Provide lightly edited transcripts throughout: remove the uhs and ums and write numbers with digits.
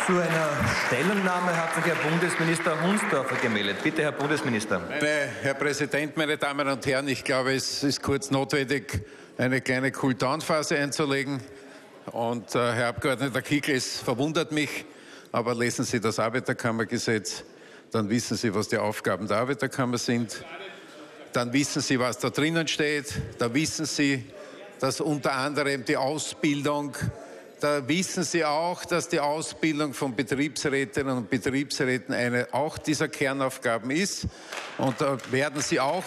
Zu einer Stellungnahme hat sich Herr Bundesminister Hunsdorfer gemeldet. Bitte, Herr Bundesminister. Herr Präsident, meine Damen und Herren, ich glaube, es ist kurz notwendig, eine kleine Cool-Down-Phase einzulegen. Und Herr Abgeordneter Kickl, es verwundert mich, aber lesen Sie das Arbeiterkammergesetz, dann wissen Sie, was die Aufgaben der Arbeiterkammer sind. Dann wissen Sie, was da drinnen steht. Da wissen Sie, dass unter anderem die Ausbildung, da wissen Sie auch, dass die Ausbildung von Betriebsrätinnen und Betriebsräten eine auch dieser Kernaufgaben ist. Und da werden Sie auch...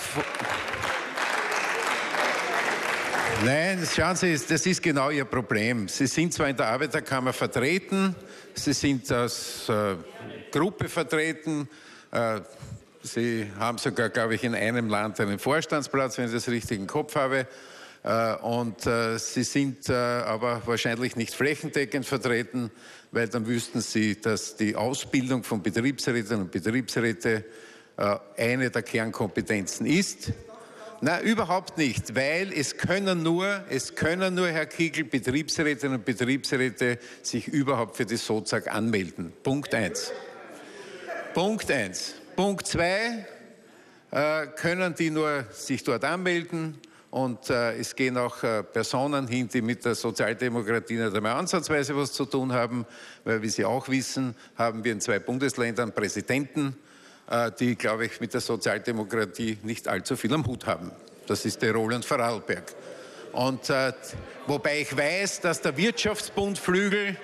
Nein, schauen Sie, das ist genau Ihr Problem. Sie sind zwar in der Arbeiterkammer vertreten, Sie sind als Gruppe vertreten, Sie haben sogar, glaube ich, in einem Land einen Vorstandsplatz, wenn ich das richtig im Kopf habe. Und Sie sind aber wahrscheinlich nicht flächendeckend vertreten, weil dann wüssten Sie, dass die Ausbildung von Betriebsrätinnen und Betriebsräten eine der Kernkompetenzen ist. Nein, überhaupt nicht, weil es können nur, Herr Kickl, Betriebsrätinnen und Betriebsräte sich überhaupt für die SOZAG anmelden. Punkt 1. Punkt 1. Punkt 2, können die nur sich dort anmelden. Und es gehen auch Personen hin, die mit der Sozialdemokratie nicht einmal ansatzweise was zu tun haben, weil, wie Sie auch wissen, haben wir in 2 Bundesländern Präsidenten, die, glaube ich, mit der Sozialdemokratie nicht allzu viel am Hut haben. Das ist Tirol und Vorarlberg. Und wobei ich weiß, dass der Wirtschaftsbundflügel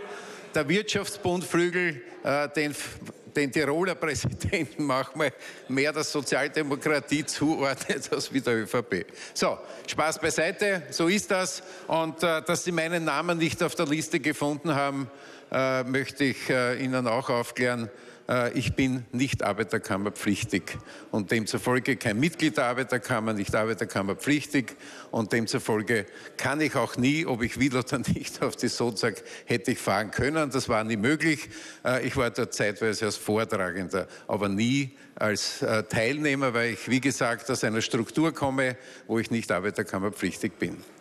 den Tiroler Präsidenten manchmal mehr der Sozialdemokratie zuordnet als wie der ÖVP. So, Spaß beiseite, so ist das. Und dass Sie meinen Namen nicht auf der Liste gefunden haben, möchte ich Ihnen auch aufklären. Ich bin nicht Arbeiterkammerpflichtig und demzufolge kein Mitglied der Arbeiterkammer, nicht Arbeiterkammerpflichtig und demzufolge kann ich auch nie, ob ich will oder nicht, auf die SOZAG hätte ich fahren können. Das war nie möglich. Ich war dort zeitweise als Vortragender, aber nie als Teilnehmer, weil ich, wie gesagt, aus einer Struktur komme, wo ich nicht Arbeiterkammerpflichtig bin.